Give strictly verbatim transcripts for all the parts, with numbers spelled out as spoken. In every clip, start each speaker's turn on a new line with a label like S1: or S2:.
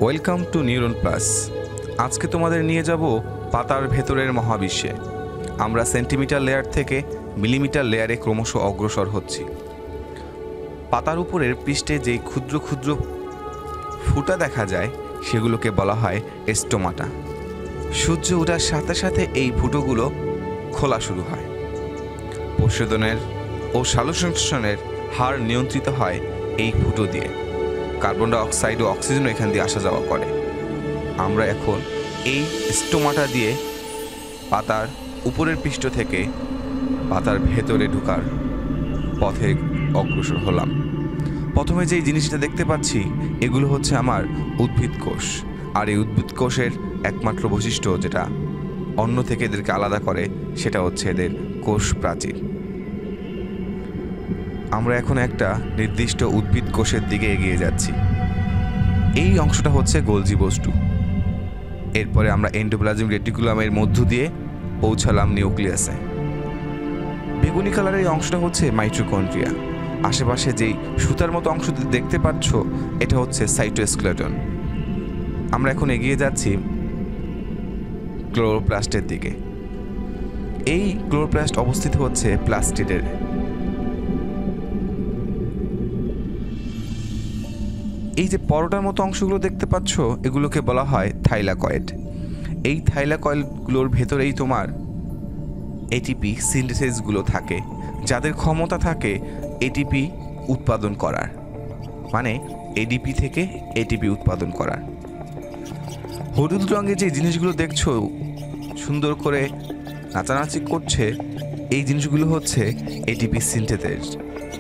S1: Welcome to neuron plus. আজকে তোমাদের নিয়ে যাব পাতার ভেতরের মহাবিশ্বে। আমরা সেন্টিমিটার লেয়ার থেকে মিলিমিটার লেয়ারে ক্রমশ অগ্রসর হচ্ছি। পাতার উপরের পৃষ্ঠে যেই ক্ষুদ্র ক্ষুদ্র ফুটা দেখা যায় সেগুলোকে বলা হয় স্টোমাটা। সূর্য ওঠার সাথে সাথে এই ফুটোগুলো খোলা শুরু হয়। প্রশোধনের ও সালোকসংশ্লেষণের হার নিয়ন্ত্রিত হয় এই ফুটো দিয়ে। কার্বন ডাই অক্সাইড ও অক্সিজেন এখান দিয়ে আসা যাওয়া করে। আমরা এখন এই স্টোমাটা দিয়ে পাতার উপরের পৃষ্ঠ থেকে পাতার ভেতরে ঢোকার পথে অগ্রসর হলাম। প্রথমে যেই জিনিসটা দেখতে পাচ্ছি এগুলো হচ্ছে আমার উদ্ভিদ কোষ। আর এই উদ্ভিদ কোষের একমাত্র বৈশিষ্ট্য যেটা অন্য থেকে এদেরকে আলাদা করে সেটা হচ্ছে এদের কোষ প্রাচীর। আমরা এখন একটা নির্দিষ্ট উদ্ভিদ কোষের দিকে এগিয়ে যাচ্ছি। এই অংশটা হচ্ছে গোলজি বস্তু। এরপরে আমরা এন্ডোপ্লাজমিক রেটিকুলামের মধ্য দিয়ে পৌঁছালাম নিউক্লিয়াসে। বেগুনি কালারের এই অংশটা হচ্ছে মাইটোকন্ড্রিয়া। আশেপাশে যেই সুতার মতো অংশ দেখতে পাচ্ছ এটা হচ্ছে সাইটোস্কেলেটন। আমরা এখন এগিয়ে যাচ্ছি ক্লোরোপ্লাস্টের দিকে। এই ক্লোরোপ্লাস্ট অবস্থিত হচ্ছে প্লাস্টিডের। এই যে পরোটার মতো অংশগুলো দেখতে পাচ্ছ এগুলোকে বলা হয় থাইলাকয়েড। এই থাইলাকয়েডগুলোর ভেতরেই তোমার এটিপি সিনথেসিসগুলো থাকে, যাদের ক্ষমতা থাকে এটিপি উৎপাদন করার, মানে এডিপি থেকে এটিপি উৎপাদন করার। হলুদ রঙের যে জিনিসগুলো দেখছো সুন্দর করে নাচানাচি করছে, এই জিনিসগুলো হচ্ছে এটিপি সিনথেসিস।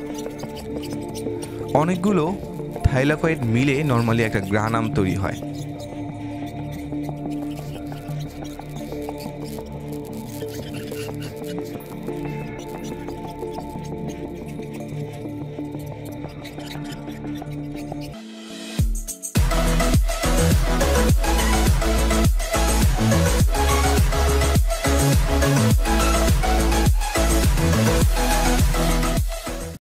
S1: অনেকগুলো থাইলাকয়েড মিলে নর্মালি একটা গ্রানাম তৈরি হয়।